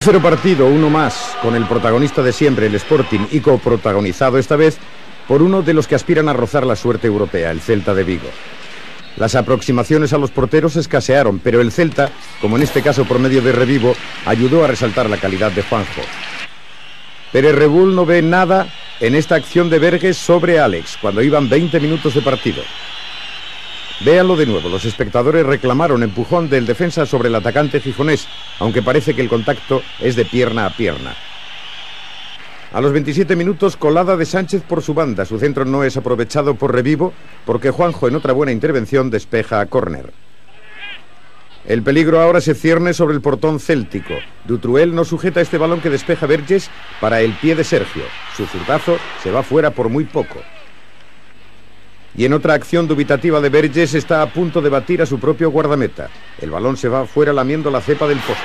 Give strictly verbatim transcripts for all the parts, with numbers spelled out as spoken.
Tercero partido, uno más, con el protagonista de siempre, el Sporting, y coprotagonizado esta vez por uno de los que aspiran a rozar la suerte europea, el Celta de Vigo. Las aproximaciones a los porteros escasearon, pero el Celta, como en este caso por medio de Revivo, ayudó a resaltar la calidad de Juanjo. Pérez Rebull no ve nada en esta acción de Berges sobre Alex, cuando iban veinte minutos de partido. Véanlo de nuevo, los espectadores reclamaron empujón del defensa sobre el atacante gijonés, aunque parece que el contacto es de pierna a pierna. A los veintisiete minutos, colada de Sánchez por su banda. Su centro no es aprovechado por Revivo, porque Juanjo en otra buena intervención despeja a córner. El peligro ahora se cierne sobre el portón céltico. Dutruel no sujeta este balón que despeja Berges para el pie de Sergio. Su zurdazo se va fuera por muy poco. Y en otra acción dubitativa de Berges está a punto de batir a su propio guardameta. El balón se va fuera lamiendo la cepa del poste.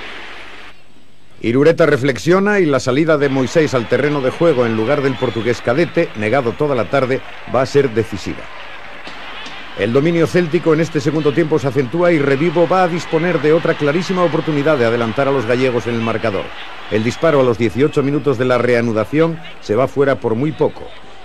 Irureta reflexiona y la salida de Moisés al terreno de juego en lugar del portugués cadete, negado toda la tarde, va a ser decisiva. El dominio céltico en este segundo tiempo se acentúa y Revivo va a disponer de otra clarísima oportunidad de adelantar a los gallegos en el marcador. El disparo a los dieciocho minutos de la reanudación se va fuera por muy poco.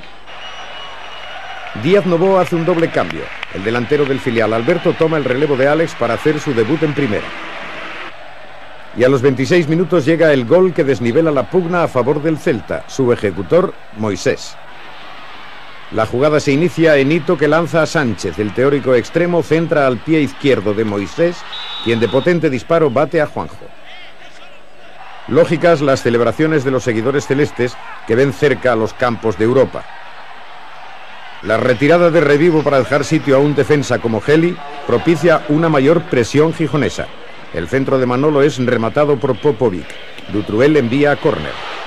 Díaz Novoa hace un doble cambio. El delantero del filial Alberto toma el relevo de Alex para hacer su debut en primera. Y a los veintiséis minutos llega el gol que desnivela la pugna a favor del Celta. Su ejecutor, Moisés. La jugada se inicia en Hito, que lanza a Sánchez. El teórico extremo centra al pie izquierdo de Moisés, quien de potente disparo bate a Juanjo. Lógicas las celebraciones de los seguidores celestes que ven cerca a los campos de Europa. La retirada de Revivo para dejar sitio a un defensa como Geli propicia una mayor presión gijonesa. El centro de Manolo es rematado por Popovic. Dutruel envía a córner.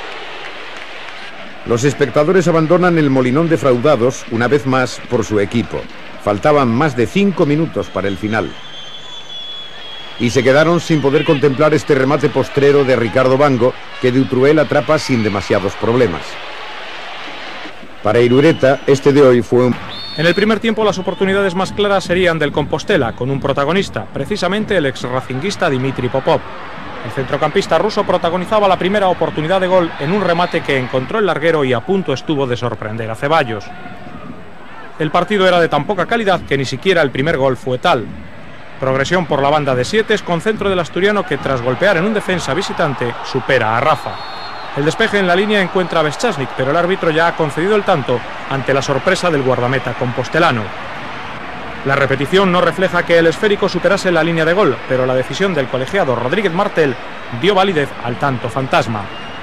Los espectadores abandonan el molinón defraudados una vez más por su equipo. Faltaban más de cinco minutos para el final. Y se quedaron sin poder contemplar este remate postrero de Ricardo Bango, que Dutruel atrapa sin demasiados problemas. Para Irureta, este de hoy fue un... En el primer tiempo las oportunidades más claras serían del Compostela, con un protagonista, precisamente el ex-racinguista Dimitri Popov. El centrocampista ruso protagonizaba la primera oportunidad de gol en un remate que encontró el larguero y a punto estuvo de sorprender a Ceballos. El partido era de tan poca calidad que ni siquiera el primer gol fue tal. Progresión por la banda de Sietes con centro del asturiano que tras golpear en un defensa visitante supera a Rafa. El despeje en la línea encuentra a Beschasnik, pero el árbitro ya ha concedido el tanto ante la sorpresa del guardameta compostelano. La repetición no refleja que el esférico superase la línea de gol, pero la decisión del colegiado Rodríguez Martel dio validez al tanto fantasma.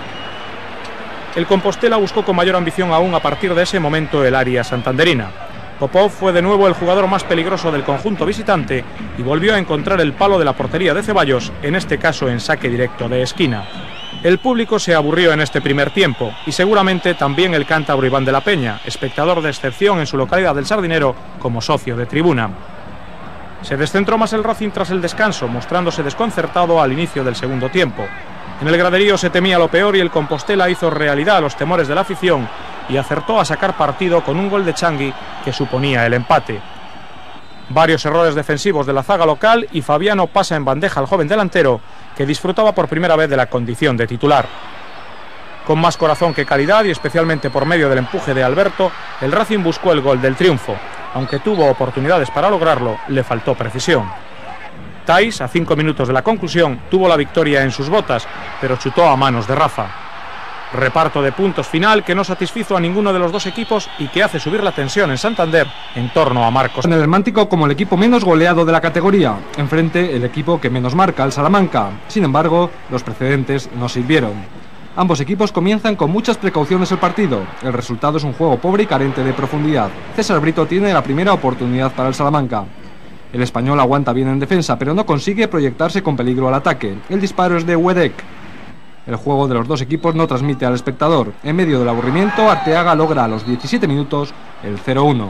El Compostela buscó con mayor ambición aún a partir de ese momento el área santanderina. Popov fue de nuevo el jugador más peligroso del conjunto visitante y volvió a encontrar el palo de la portería de Ceballos, en este caso en saque directo de esquina. El público se aburrió en este primer tiempo y seguramente también el cántabro Iván de la Peña, espectador de excepción en su localidad del Sardinero como socio de tribuna. Se descentró más el Racing tras el descanso, mostrándose desconcertado al inicio del segundo tiempo. En el graderío se temía lo peor y el Compostela hizo realidad los temores de la afición y acertó a sacar partido con un gol de Changui que suponía el empate. Varios errores defensivos de la zaga local y Fabiano pasa en bandeja al joven delantero que disfrutaba por primera vez de la condición de titular. Con más corazón que calidad y especialmente por medio del empuje de Alberto, el Racing buscó el gol del triunfo. Aunque tuvo oportunidades para lograrlo, le faltó precisión. Thais, a cinco minutos de la conclusión, tuvo la victoria en sus botas, pero chutó a manos de Rafa. Reparto de puntos final que no satisfizo a ninguno de los dos equipos y que hace subir la tensión en Santander en torno a Marcos. En el Mántico como el equipo menos goleado de la categoría, enfrente el equipo que menos marca, el Salamanca. Sin embargo, los precedentes no sirvieron. Ambos equipos comienzan con muchas precauciones el partido. El resultado es un juego pobre y carente de profundidad. César Brito tiene la primera oportunidad para el Salamanca. El español aguanta bien en defensa, pero no consigue proyectarse con peligro al ataque. El disparo es de Wedek. El juego de los dos equipos no transmite al espectador. En medio del aburrimiento, Arteaga logra a los diecisiete minutos el cero uno.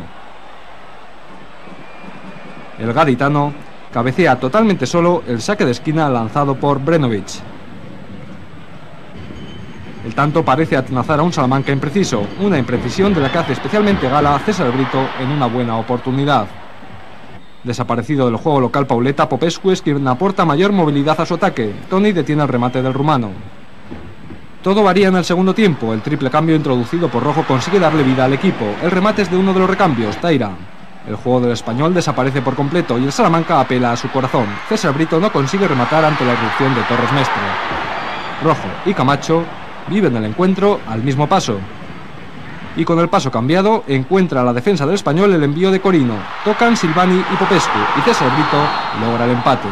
El gaditano cabecea totalmente solo el saque de esquina lanzado por Brenovic. El tanto parece atenazar a un Salamanca impreciso, una imprecisión de la que hace especialmente gala César Brito en una buena oportunidad. Desaparecido del juego local Pauleta, Popescu es quien aporta mayor movilidad a su ataque. Toni detiene el remate del rumano. Todo varía en el segundo tiempo. El triple cambio introducido por Rojo consigue darle vida al equipo. El remate es de uno de los recambios, Taira. El juego del español desaparece por completo y el Salamanca apela a su corazón. César Brito no consigue rematar ante la irrupción de Torres Mestre. Rojo y Camacho viven el encuentro al mismo paso. Y con el paso cambiado, encuentra la defensa del español el envío de Corino. Tocan Silvani y Popescu y César Brito logra el empate.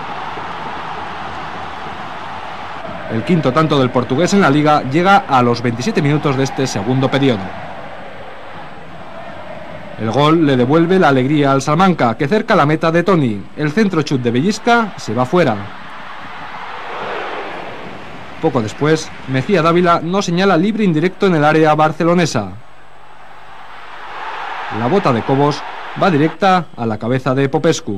El quinto tanto del portugués en la liga llega a los veintisiete minutos de este segundo periodo. El gol le devuelve la alegría al Salamanca, que cerca la meta de Toni. El centro chut de Bellisca se va fuera. Poco después, Mejía Dávila no señala libre indirecto en el área barcelonesa. La bota de Cobos va directa a la cabeza de Popescu.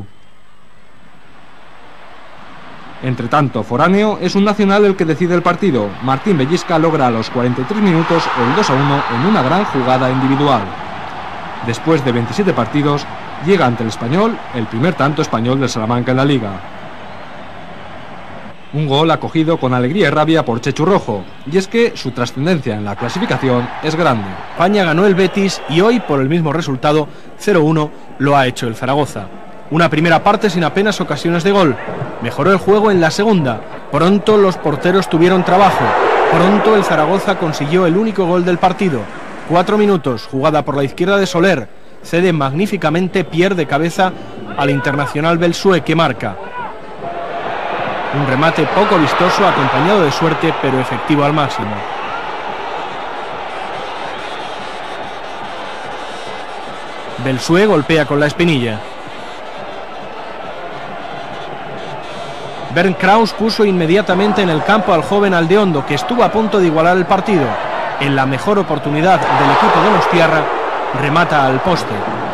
Entre tanto, foráneo, es un nacional el que decide el partido. Martín Bellisca logra a los cuarenta y tres minutos el dos a uno en una gran jugada individual. Después de veintisiete partidos, llega ante el Español el primer tanto español del Salamanca en la liga. Un gol acogido con alegría y rabia por Chechu Rojo, y es que su trascendencia en la clasificación es grande. España ganó el Betis y hoy, por el mismo resultado, cero uno, lo ha hecho el Zaragoza. Una primera parte sin apenas ocasiones de gol. Mejoró el juego en la segunda. Pronto los porteros tuvieron trabajo. Pronto el Zaragoza consiguió el único gol del partido. Cuatro minutos, jugada por la izquierda de Soler. Cede magníficamente, pierde cabeza al internacional Belsue, que marca. Un remate poco vistoso, acompañado de suerte, pero efectivo al máximo. Belsue golpea con la espinilla. Bernd Kraus puso inmediatamente en el campo al joven Aldeondo, que estuvo a punto de igualar el partido. En la mejor oportunidad del equipo de Donostiarra, remata al poste.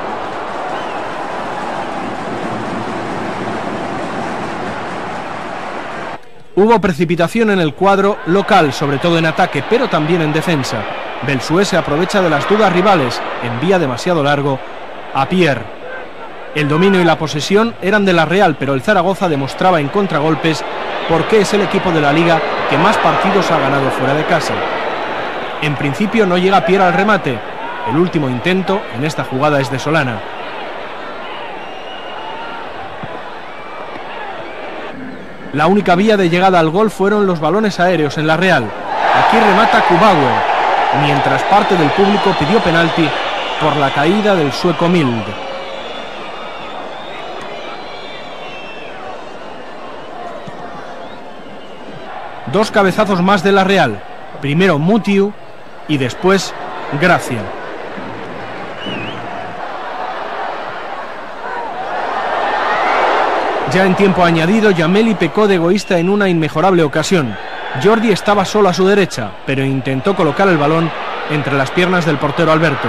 Hubo precipitación en el cuadro local, sobre todo en ataque, pero también en defensa. Belsue se aprovecha de las dudas rivales, envía demasiado largo a Pierre. El dominio y la posesión eran de la Real, pero el Zaragoza demostraba en contragolpes por qué es el equipo de la liga que más partidos ha ganado fuera de casa. En principio no llega Pierre al remate. El último intento en esta jugada es de Solana. La única vía de llegada al gol fueron los balones aéreos en la Real. Aquí remata Kubauer, mientras parte del público pidió penalti por la caída del sueco Mild. Dos cabezazos más de la Real. Primero Mutiu y después Gracia. Ya en tiempo añadido, Giamelli pecó de egoísta en una inmejorable ocasión. Jordi estaba solo a su derecha, pero intentó colocar el balón entre las piernas del portero Alberto.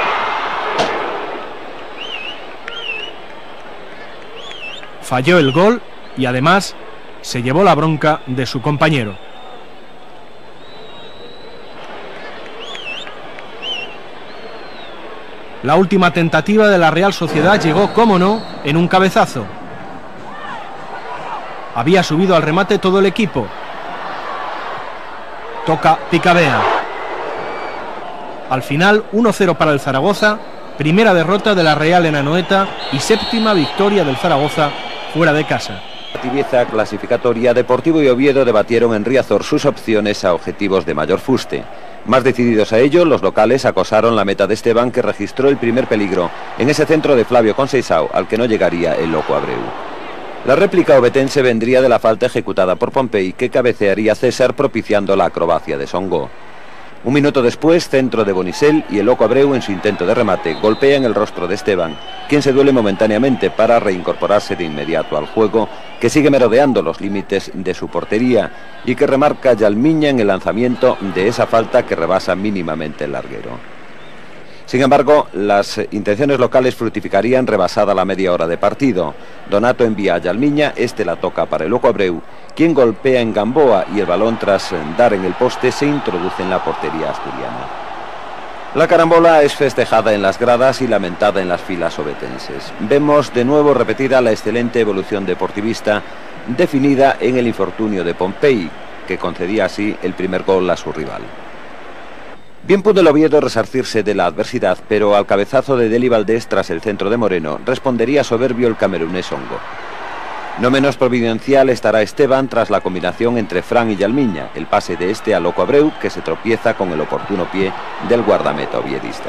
Falló el gol y además se llevó la bronca de su compañero. La última tentativa de la Real Sociedad llegó, cómo no, en un cabezazo. Había subido al remate todo el equipo. Toca Picabea. Al final, uno cero para el Zaragoza, primera derrota de la Real en Anoeta y séptima victoria del Zaragoza fuera de casa. Tibieza clasificatoria, Deportivo y Oviedo debatieron en Riazor sus opciones a objetivos de mayor fuste. Más decididos a ello, los locales acosaron la meta de Esteban, que registró el primer peligro en ese centro de Flavio Conceição, al que no llegaría el loco Abreu. La réplica obetense vendría de la falta ejecutada por Pompey, que cabecearía César, propiciando la acrobacia de Songo. Un minuto después, centro de Bonisel, y el loco Abreu, en su intento de remate, golpea en el rostro de Esteban, quien se duele momentáneamente para reincorporarse de inmediato al juego, que sigue merodeando los límites de su portería y que remarca Yalmiña en el lanzamiento de esa falta que rebasa mínimamente el larguero. Sin embargo, las intenciones locales fructificarían rebasada la media hora de partido. Donato envía a Yalmiña, este la toca para el loco Abreu, quien golpea en Gamboa y el balón, tras dar en el poste, se introduce en la portería asturiana. La carambola es festejada en las gradas y lamentada en las filas obetenses. Vemos de nuevo repetida la excelente evolución deportivista definida en el infortunio de Pompey, que concedía así el primer gol a su rival. Bien pudo el Oviedo resarcirse de la adversidad, pero al cabezazo de Deli Valdés tras el centro de Moreno respondería soberbio el camerunés Ongo. No menos providencial estará Esteban tras la combinación entre Fran y Yalmiña, el pase de este a Loco Abreu, que se tropieza con el oportuno pie del guardameta oviedista.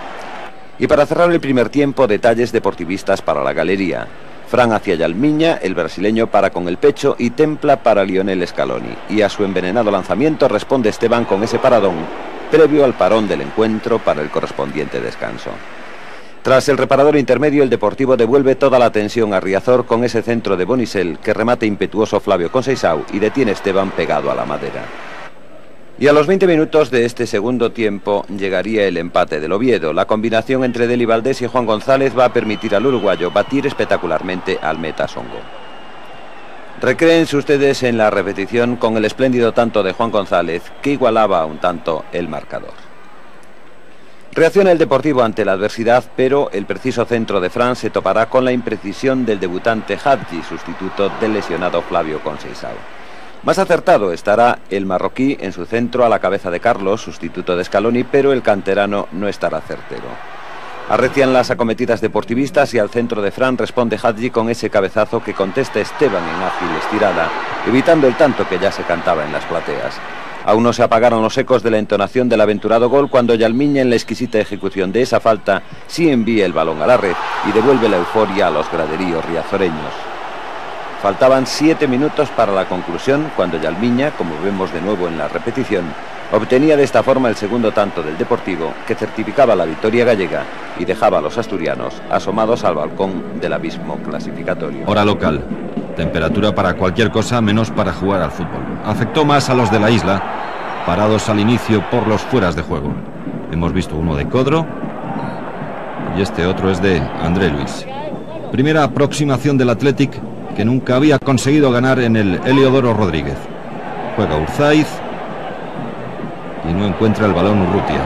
Y para cerrar el primer tiempo, detalles deportivistas para la galería. Fran hacia Yalmiña, el brasileño para con el pecho y templa para Lionel Scaloni. Y a su envenenado lanzamiento responde Esteban con ese paradón, previo al parón del encuentro para el correspondiente descanso. Tras el reparador intermedio, el Deportivo devuelve toda la tensión a Riazor con ese centro de Bonisel que remate impetuoso Flavio Conceição y detiene Esteban pegado a la madera. Y a los veinte minutos de este segundo tiempo llegaría el empate del Oviedo. La combinación entre Deli Valdés y Juan González va a permitir al uruguayo batir espectacularmente al meta Songo. Recréense ustedes en la repetición con el espléndido tanto de Juan González, que igualaba un tanto el marcador. Reacciona el Deportivo ante la adversidad, pero el preciso centro de Fran se topará con la imprecisión del debutante Hadji, sustituto del lesionado Flavio Conceição. Más acertado estará el marroquí en su centro a la cabeza de Carlos, sustituto de Scaloni, pero el canterano no estará certero. Arrecian las acometidas deportivistas y al centro de Fran responde Hadji con ese cabezazo que contesta Esteban en ágil estirada, evitando el tanto que ya se cantaba en las plateas. Aún no se apagaron los ecos de la entonación del aventurado gol cuando Yalmiña, en la exquisita ejecución de esa falta, sí envía el balón a la red y devuelve la euforia a los graderíos riazoreños. Faltaban siete minutos para la conclusión cuando Yalmiña, como vemos de nuevo en la repetición, obtenía de esta forma el segundo tanto del Deportivo, que certificaba la victoria gallega y dejaba a los asturianos asomados al balcón del abismo clasificatorio. Hora local. Temperatura para cualquier cosa menos para jugar al fútbol. Afectó más a los de la isla, parados al inicio por los fueras de juego. Hemos visto uno de Codro y este otro es de André Luis. Primera aproximación del Athletic, que nunca había conseguido ganar en el Heliodoro Rodríguez. Juega Urzaiz y no encuentra el balón Urrutia.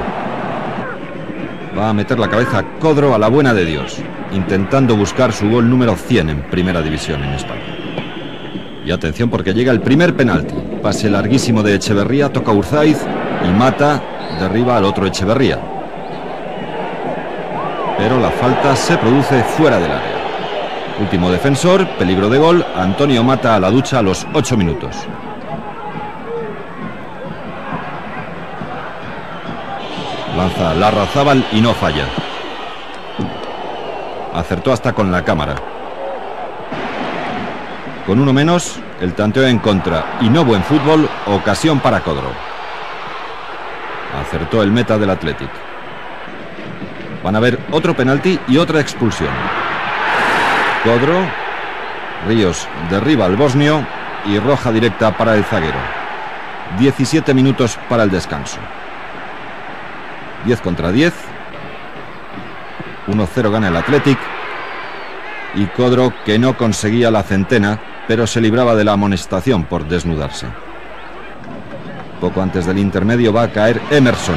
Va a meter la cabeza Codro a la buena de Dios, intentando buscar su gol número cien en Primera División en España. Y atención porque llega el primer penalti. Pase larguísimo de Echeverría, toca Urzaiz y Mata derriba al otro Echeverría. Pero la falta se produce fuera del área. Último defensor, peligro de gol, Antonio Mata a la ducha a los ocho minutos. Lanza Larrazábal y no falla. Acertó hasta con la cámara. Con uno menos, el tanteo en contra y no buen fútbol, ocasión para Codro. Acertó el meta del Athletic. Van a ver otro penalti y otra expulsión. Codro, Ríos derriba al bosnio y roja directa para el zaguero. diecisiete minutos para el descanso. diez contra diez. uno cero gana el Athletic. Y Codro, que no conseguía la centena, pero se libraba de la amonestación por desnudarse. Poco antes del intermedio va a caer Emerson.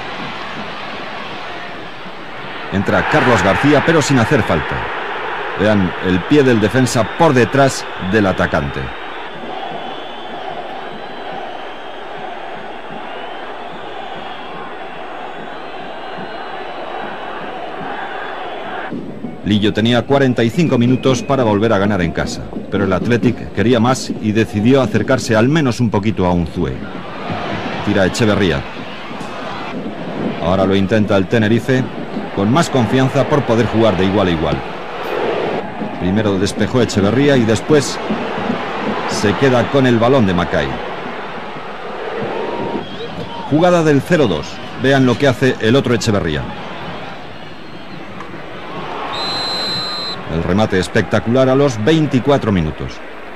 Entra Carlos García, pero sin hacer falta. Vean el pie del defensa por detrás del atacante. Lillo tenía cuarenta y cinco minutos para volver a ganar en casa, pero el Athletic quería más y decidió acercarse al menos un poquito a Unzué. Tira Echeverría. Ahora lo intenta el Tenerife, con más confianza por poder jugar de igual a igual. Primero despejó Echeverría y después se queda con el balón de Macay. Jugada del cero dos. Vean lo que hace el otro Echeverría. El remate espectacular a los veinticuatro minutos.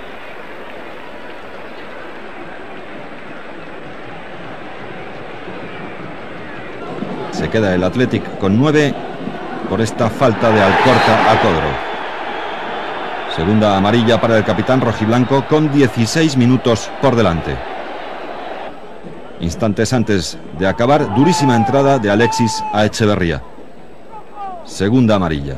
Se queda el Athletic con nueve por esta falta de Alcorta a Codro. Segunda amarilla para el capitán rojiblanco con dieciséis minutos por delante. Instantes antes de acabar, durísima entrada de Alexis a Echeverría. Segunda amarilla.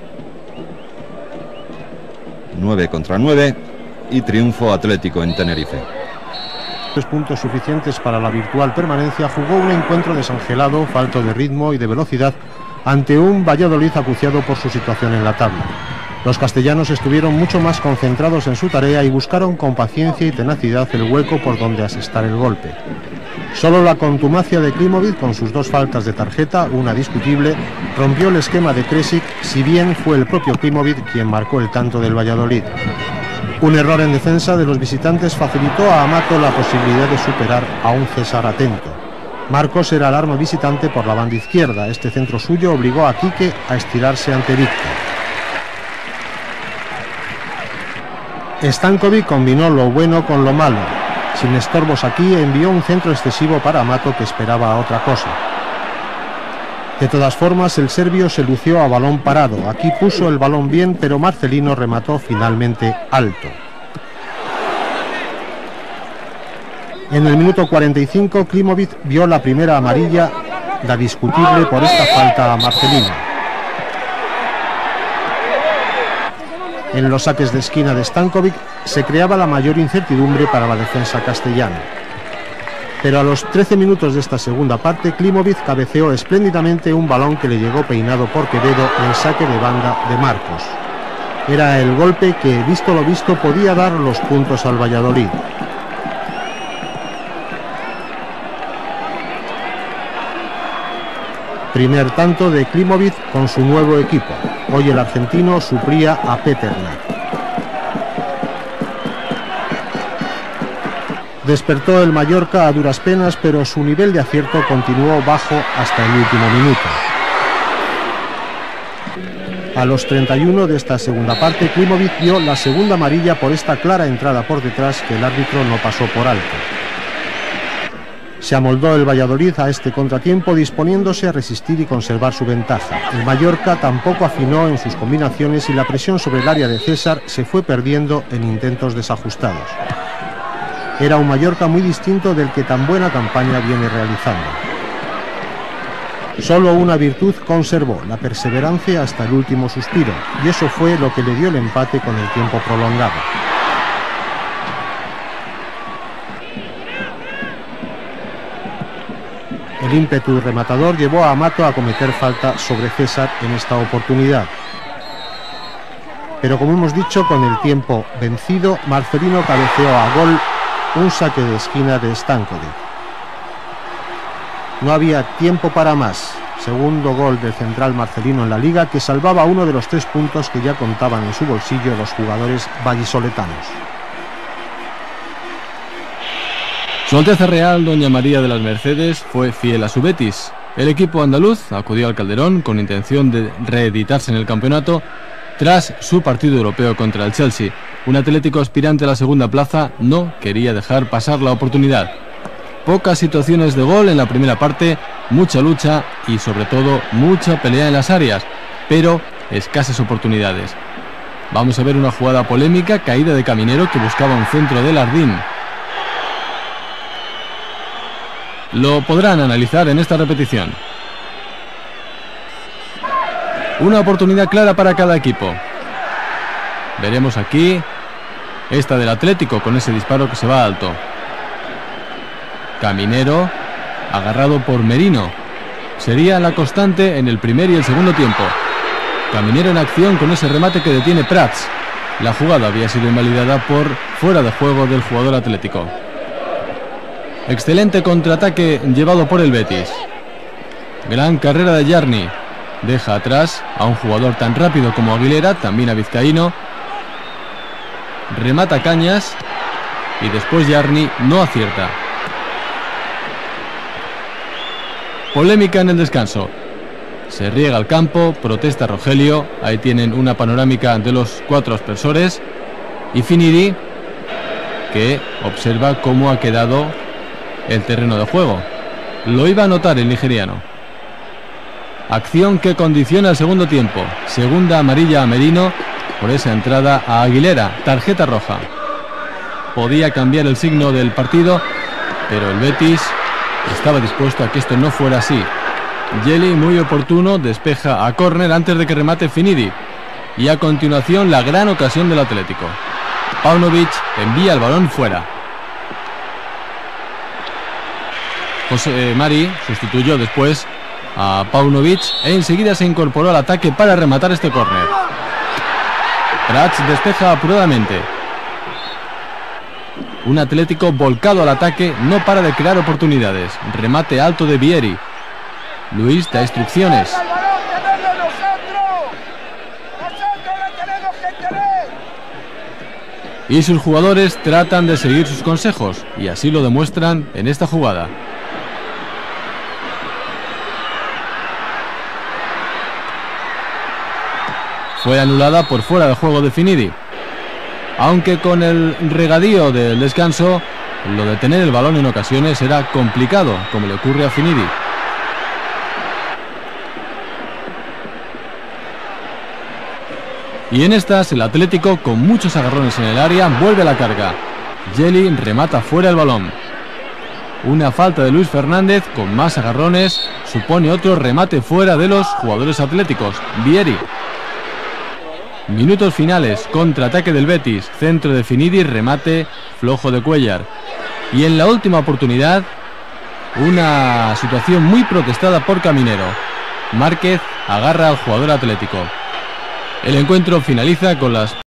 nueve contra nueve y triunfo Atlético en Tenerife. Tres puntos suficientes para la virtual permanencia. Jugó un encuentro desangelado, falto de ritmo y de velocidad ante un Valladolid acuciado por su situación en la tabla. Los castellanos estuvieron mucho más concentrados en su tarea y buscaron con paciencia y tenacidad el hueco por donde asestar el golpe. Solo la contumacia de Klimovic, con sus dos faltas de tarjeta, una discutible, rompió el esquema de Kresic, si bien fue el propio Klimovic quien marcó el tanto del Valladolid. Un error en defensa de los visitantes facilitó a Amato la posibilidad de superar a un César atento. Marcos era el arma visitante por la banda izquierda. Este centro suyo obligó a Quique a estirarse ante Víctor. Stankovic combinó lo bueno con lo malo. Sin estorbos aquí, envió un centro excesivo para Amato, que esperaba otra cosa. De todas formas, el serbio se lució a balón parado. Aquí puso el balón bien, pero Marcelino remató finalmente alto. En el minuto cuarenta y cinco, Klimovic vio la primera amarilla, la discutible por esta falta a Marcelino. En los saques de esquina de Stankovic se creaba la mayor incertidumbre para la defensa castellana. Pero a los trece minutos de esta segunda parte, Klimovic cabeceó espléndidamente un balón que le llegó peinado por Quevedo en saque de banda de Marcos. Era el golpe que, visto lo visto, podía dar los puntos al Valladolid. Primer tanto de Klimovic con su nuevo equipo. Hoy el argentino suplía a Peternak. Despertó el Mallorca a duras penas, pero su nivel de acierto continuó bajo hasta el último minuto. A los treinta y uno de esta segunda parte, Klimovic dio la segunda amarilla por esta clara entrada por detrás que el árbitro no pasó por alto. Se amoldó el Valladolid a este contratiempo, disponiéndose a resistir y conservar su ventaja. El Mallorca tampoco afinó en sus combinaciones y la presión sobre el área de César se fue perdiendo en intentos desajustados. Era un Mallorca muy distinto del que tan buena campaña viene realizando. Solo una virtud conservó, la perseverancia hasta el último suspiro, y eso fue lo que le dio el empate con el tiempo prolongado. El ímpetu rematador llevó a Amato a cometer falta sobre César en esta oportunidad. Pero como hemos dicho, con el tiempo vencido, Marcelino cabeceó a gol un saque de esquina de Stankovic. No había tiempo para más. Segundo gol del central Marcelino en la Liga, que salvaba uno de los tres puntos que ya contaban en su bolsillo los jugadores vallisoletanos. Su Alteza Real, Doña María de las Mercedes, fue fiel a su Betis. El equipo andaluz acudió al Calderón con intención de reeditarse en el campeonato tras su partido europeo contra el Chelsea. Un Atlético aspirante a la segunda plaza no quería dejar pasar la oportunidad. Pocas situaciones de gol en la primera parte, mucha lucha y sobre todo mucha pelea en las áreas, pero escasas oportunidades. Vamos a ver una jugada polémica, caída de Caminero, que buscaba un centro de Lardín. Lo podrán analizar en esta repetición. Una oportunidad clara para cada equipo. Veremos aquí esta del Atlético con ese disparo que se va alto. Caminero, agarrado por Merino. Sería la constante en el primer y el segundo tiempo. Caminero en acción con ese remate que detiene Prats. La jugada había sido invalidada por fuera de juego del jugador atlético. Excelente contraataque llevado por el Betis. Gran carrera de Yarni. Deja atrás a un jugador tan rápido como Aguilera, también a Vizcaíno. Remata Cañas y después Yarni no acierta. Polémica en el descanso. Se riega el campo, protesta Rogelio. Ahí tienen una panorámica de los cuatro aspersores. Y Finidi, que observa cómo ha quedado el terreno de juego. Lo iba a notar el nigeriano. Acción que condiciona el segundo tiempo. Segunda amarilla a Merino por esa entrada a Aguilera. Tarjeta roja. Podía cambiar el signo del partido, pero el Betis estaba dispuesto a que esto no fuera así. Jelly, muy oportuno, despeja a córner antes de que remate Finidi. Y a continuación la gran ocasión del Atlético. Paunovic envía el balón fuera. José Mari sustituyó después a Paunovic e enseguida se incorporó al ataque para rematar este córner. Prats despeja apuradamente. Un Atlético volcado al ataque no para de crear oportunidades. Remate alto de Vieri. Luis da instrucciones. Y sus jugadores tratan de seguir sus consejos, y así lo demuestran en esta jugada. Fue anulada por fuera de juego de Finidi. Aunque con el regadío del descanso, lo de tener el balón en ocasiones era complicado, como le ocurre a Finidi. Y en estas, el Atlético, con muchos agarrones en el área, vuelve a la carga. Jelly remata fuera el balón. Una falta de Luis Fernández, con más agarrones, supone otro remate fuera de los jugadores atléticos. Vieri. Minutos finales, contraataque del Betis, centro de Finidi, remate flojo de Cuellar. Y en la última oportunidad, una situación muy protestada por Caminero. Márquez agarra al jugador atlético. El encuentro finaliza con las